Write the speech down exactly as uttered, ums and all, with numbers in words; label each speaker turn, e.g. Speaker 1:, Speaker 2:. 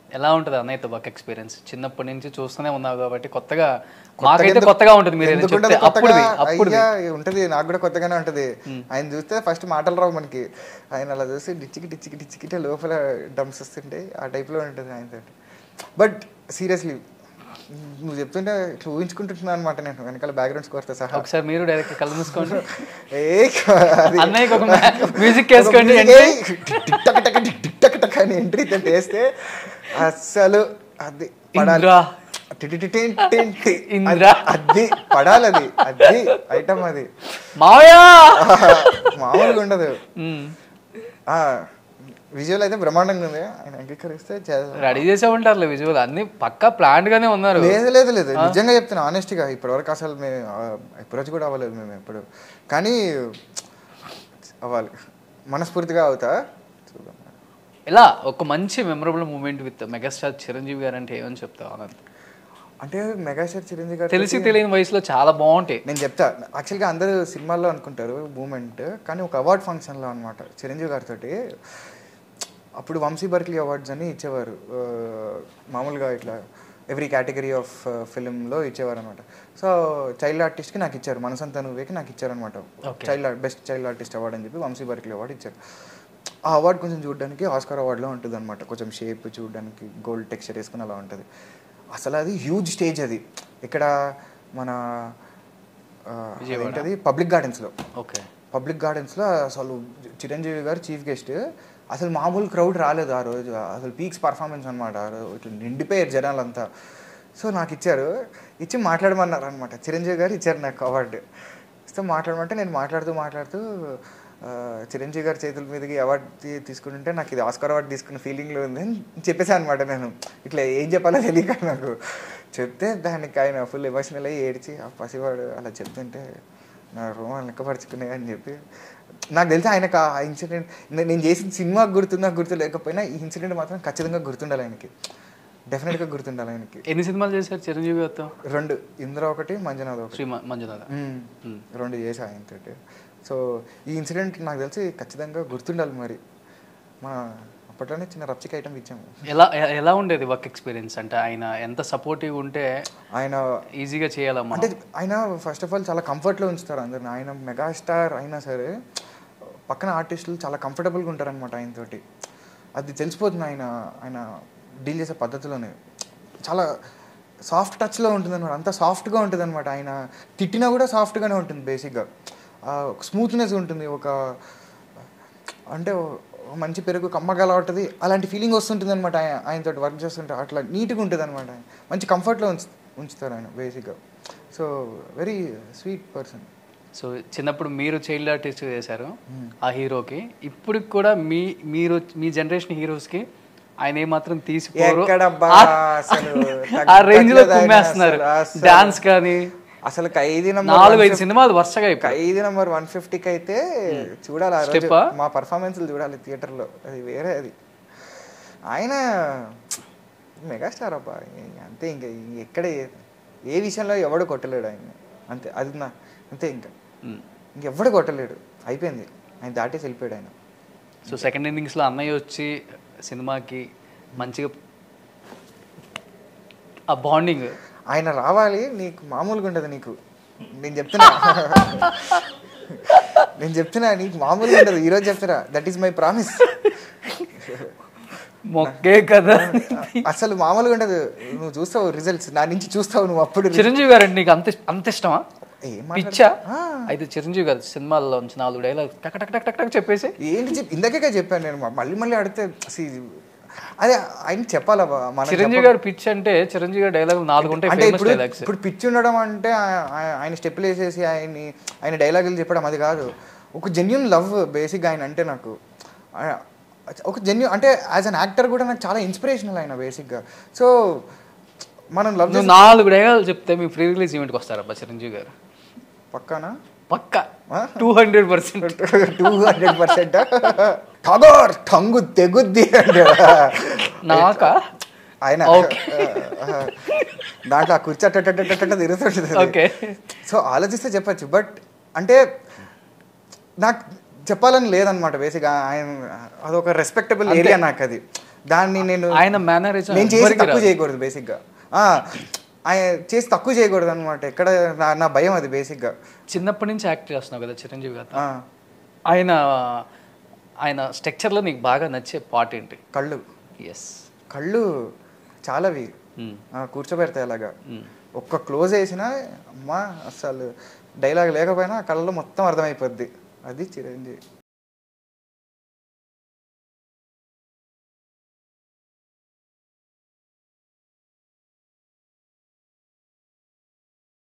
Speaker 1: ఎలా ఉంటుంది అన్నయ్యతో వర్క్ ఎక్స్పీరియన్స్? చిన్నప్పటి నుంచి చూస్తూనే ఉన్నావు కాబట్టి కొత్తగా, మాకైతే కొత్తగా ఉంటుంది. మీరు అప్పుడు అప్పుడు
Speaker 2: ఉంటుంది, నాకు కూడా కొత్తగానే ఉంటుంది. ఆయన చూస్తే ఫస్ట్ మాటలు రావు మనకి, ఆయన అలా చూసి డిచ్చికి డిచ్చికి డిచ్చికిటే లోపల డ్రమ్స్ వస్తుంటే ఆ టైప్లో ఉంటుంది ఆయనతో. బట్ సీరియస్లీ నువ్వు చెప్తుంటే ఇట్లా ఊహించుకుంటున్నాను అనమాట నేను, వెనకాల బ్యాక్గ్రౌండ్ స్కోర్తో సహా.
Speaker 1: ఒకసారి మీరు డైరెక్ట్ కళ్ళు మూసుకోండి,
Speaker 2: మ్యూజిక్ వేసుకోండి, టిక్ టక్ టక్ అని ఎంట్రీ వేస్తే అస్సలు అది పడాలి, అది పడాలి, అది అది ఐటమ్, అది మామూలుగా ఉండదు. విజువల్ అయితే బ్రహ్మాండంగా ఉంది. ఆయన అంగీకరిస్తే
Speaker 1: రెడీ చేసే ఉంటారు విజువల్ అన్ని పక్కా ప్లాంట్ గానే ఉన్నారు.
Speaker 2: లేదు లేదు లేదు నిజంగా చెప్తున్నా ఆనెస్ట్గా, ఇప్పటివరకు అసలు మేము అప్రోచ్ కూడా అవ్వలేదు మేము ఎప్పుడు, కానీ అవ్వాలి, మనస్ఫూర్తిగా అవుతా. చూద్దాం.
Speaker 1: ఇలా ఒక మంచి memorable moment with megastar Chiranjeevi garu అంటే ఏమని చెప్తావు ఆనంద్?
Speaker 2: అంటే మెగాస్టార్ చిరంజీవి గారు
Speaker 1: తెలిసి తెలియని వయసులో చాలా బాగుంటాయి.
Speaker 2: నేను చెప్తా, యాక్చువల్గా అందరూ సినిమాల్లో అనుకుంటారు మూమెంట్, కానీ ఒక అవార్డ్ ఫంక్షన్లో అనమాట చిరంజీవి గారితో. అప్పుడు వంశీ బర్క్లీ అవార్డ్స్ అని ఇచ్చేవారు, మామూలుగా ఇట్లా ఎవ్రీ కేటగిరీ ఆఫ్ ఫిల్మ్లో ఇచ్చేవారు అనమాట. సో చైల్డ్ ఆర్టిస్ట్కి నాకు ఇచ్చారు, మనసంతా నువ్వేకి నాకు ఇచ్చారనమాట, child best child artist award అని చెప్పి వంశీ బర్క్లీ అవార్డు ఇచ్చారు. ఆ అవార్డు కొంచెం చూడడానికి ఆస్కార్ అవార్డులో ఉంటుంది అనమాట, కొంచెం షేప్ చూడడానికి గోల్డ్ టెక్స్చర్ వేసుకుని అలా ఉంటుంది. అసలు అది హ్యూజ్ స్టేజ్, అది ఇక్కడ మన ఏంటది పబ్లిక్ గార్డెన్స్లో.
Speaker 1: ఓకే,
Speaker 2: పబ్లిక్ గార్డెన్స్లో అసలు చిరంజీవి గారు చీఫ్ గెస్ట్, అసలు మామూలు క్రౌడ్ రాలేదు ఆ రోజు, అసలు పీక్స్ పర్ఫార్మెన్స్ అనమాట, ఆ రోజు ఇట్లా నిండిపోయారు జనాలంతా. సో నాకు ఇచ్చారు, ఇచ్చి మాట్లాడమన్నారు అనమాట, చిరంజీవి గారు ఇచ్చారు నాకు అవార్డు. సో మాట్లాడమంటే నేను మాట్లాడుతూ మాట్లాడుతూ చిరంజీవి గారి చేతుల మీదకి అవార్డు తీసుకుంటుంటే నాకు ఇది ఆస్కార్ అవార్డు తీసుకున్న ఫీలింగ్లో ఉంది అని చెప్పేసాను అనమాట. నేను ఇట్లా ఏం చెప్పాలో తెలియక నాకు చెప్తే దానికి ఆయన ఫుల్ ఎమోషనల్ అయ్యి ఏడ్చి ఆ పసివాడు అలా చెప్తుంటే నా రోమాలు లెక్కపరుచుకున్నాయి అని చెప్పి, నాకు తెలిసి ఆయనకు ఆ ఇన్సిడెంట్, నేను చేసిన సినిమా గుర్తుందా గుర్తు లేకపోయినా ఈ ఇన్సిడెంట్ మాత్రం ఖచ్చితంగా గుర్తుండాలి ఆయనకి, డెఫినెట్గా గుర్తుండాలి ఆయనకి.
Speaker 1: ఎన్ని సినిమాలు చేశారు చిరంజీవి గారితో?
Speaker 2: రెండు, ఇంద్ర ఒకటి, మంజునాథ్ ఒకటి.
Speaker 1: మంజునాథ్
Speaker 2: రెండు చేసా ఆయనతోటి. సో ఈ ఇన్సిడెంట్ నాకు తెలిసి ఖచ్చితంగా గుర్తుండాలి. మరి మా అప్పట్లోనే చిన్న రప్చిక్ ఐటమ్ ఇచ్చాము.
Speaker 1: ఎలా ఎలా ఉండేది వర్క్ ఎక్స్పీరియన్స్? అంటే ఆయన ఎంత సపోర్టివ్ ఉంటే ఆయన ఈజీగా చేయాలమ్మా.
Speaker 2: అంటే ఆయన ఫస్ట్ ఆఫ్ ఆల్ చాలా కంఫర్ట్లో ఉంచుతారు అందరిని. ఆయన మెగాస్టార్ అయినా సరే పక్కన ఆర్టిస్టులు చాలా కంఫర్టబుల్గా ఉంటారనమాట ఆయనతోటి, అది తెలిసిపోతుంది ఆయన ఆయన డీల్ చేసే పద్ధతిలోనే. చాలా సాఫ్ట్ టచ్లో ఉంటుంది అనమాట, అంత సాఫ్ట్గా ఉంటుంది అనమాట. ఆయన తిట్టినా కూడా సాఫ్ట్గానే ఉంటుంది బేసిక్గా, స్మూత్నెస్ ఉంటుంది, ఒక అంటే మంచి పెరుగు కమ్మగల ఉంటుంది, అలాంటి ఫీలింగ్ వస్తుంటుంది అనమాట. ఆయన ఆయనతో వర్క్ చేస్తుంటే అట్లా నీట్గా ఉంటుంది అనమాట. మంచి కంఫర్ట్లో ఉంచు ఉంచుతారు ఆయన బేసిక్గా. So very sweet person.
Speaker 1: So చిన్నప్పుడు మీరు చైల్డ్ ఆర్టిస్ట్ చేశారు ఆ హీరోకి, ఇప్పుడు కూడా మీ మీరు మీ జనరేషన్ హీరోస్కి ఆయన ఏమాత్రం తీసుకోరు, ఆ రేంజ్ లో కుమ్మేస్తున్నారు. డాన్స్ కానీ
Speaker 2: అసలు ఖైదీ నంబర్
Speaker 1: నాలుగు ఐదు సినిమాలు వరుసగా,
Speaker 2: ఖైదీ నంబర్ వన్ ఫిఫ్టీకి అయితే చూడాలి, ఆ రోజు మా పర్ఫార్మెన్స్లు చూడాలి థియేటర్లో, అది వేరే. అది ఆయన మెగాస్టార్ అబ్బా, అంతే. ఇంకా ఎక్కడ ఏ విషయంలో ఎవడు కొట్టలేడు ఆయన, అంతే. అది నా అంతే, ఇంకా ఇంకెవ్వడు కొట్టలేడు, అయిపోయింది. ఆయన దాటేసి వెళ్ళిపోయాడు ఆయన.
Speaker 1: సో సెకండ్ ఇన్నింగ్స్లో అన్నయ్య వచ్చి సినిమాకి మంచిగా ఆ బాండింగ్,
Speaker 2: ఆయన రావాలి, నీకు మామూలుగా ఉండదు. నీకు నేను చెప్తున్నా నేను చెప్తున్నా నీకు మామూలుగా ఉండదు. ఈరోజు చెప్తున్నా, దట్ ఈస్ మై ప్రామిస్.
Speaker 1: మొక్కే కదా,
Speaker 2: అసలు మామూలుగా ఉండదు. నువ్వు చూస్తావు రిజల్ట్స్, నా నుంచి చూస్తావు నువ్వు. అప్పుడు
Speaker 1: చిరంజీవి గారు నీకు అంత అంత ఇష్టమా? పిచ్చా? అయితే చిరంజీవి గారు సినిమాల్లో నాలుగు డైలాగ్ టక్ టక్ టక్ టక్ టక్ చెప్పేసి
Speaker 2: ఏంటి చెప్పి ఇందాకే చెప్పాను నేను. మళ్ళీ మళ్ళీ అడిగితే అదే ఆయన చెప్పాలా.
Speaker 1: చిరంజీవి గారు పిచ్ అంటే చిరంజీవి గారు డైలాగ్ నాలుగు ఉంటాయి.
Speaker 2: అంటే ఇప్పుడు ఇప్పుడు పిచ్ ఉండడం అంటే ఆయన స్టెప్పులు వేసేసి ఆయన్ని ఆయన డైలాగులు చెప్పడం అది కాదు. ఒక జెన్యూన్ లవ్ బేసిక్గా ఆయన అంటే నాకు. ఒక జెన్యూన్ అంటే యాజ్ అన్ యాక్టర్ కూడా నాకు చాలా ఇన్స్పిరేషనల్ ఆయన బేసిక్గా. సో మనం లవ్
Speaker 1: నాలుగు డైలాగులు చెప్తే మీ ప్రీ రిలీజ్ ఈవెంట్కి వస్తారబ్బా చిరంజీవి గారు?
Speaker 2: పక్కానా?
Speaker 1: పక్కా, two hundred percent
Speaker 2: two hundred percent ఠగోర్ ఠంగు తెగుద్ది అంటే
Speaker 1: నాక
Speaker 2: ఆయన దాంట్లో ఆ కుర్చీ అట్ట తిరుగుతుంటుంది.
Speaker 1: ఓకే,
Speaker 2: సో ఆలోచిస్తే చెప్పచ్చు. బట్ అంటే నాకు చెప్పాలని లేదనమాట బేసిక్గా. ఆయన అదొక రెస్పెక్టబుల్ ఏరియా నాకు. అది దాన్ని నేను
Speaker 1: ఆయన మేనరిజం
Speaker 2: నేను చేసి తక్కువ చేయకూడదు బేసిక్గా, ఆయన చేసి తక్కువ చేయకూడదు అనమాట. ఎక్కడ నా నా భయం అది బేసిక్గా.
Speaker 1: చిన్నప్పటి నుంచి యాక్ట్ చేస్తున్నావు కదా చిరంజీవి గారు, ఆయన ఆయన స్ట్రక్చర్లో నీకు బాగా నచ్చే పార్ట్ ఏంటి?
Speaker 2: కళ్ళు.
Speaker 1: ఎస్,
Speaker 2: కళ్ళు చాలావి కూర్చోబెడతాయి అలాగా. ఒక్క క్లోజ్ వేసినా అమ్మా అసలు డైలాగ్ లేకపోయినా కళ్ళలో మొత్తం అర్థమైపోద్ది. అది చిరంజీవి.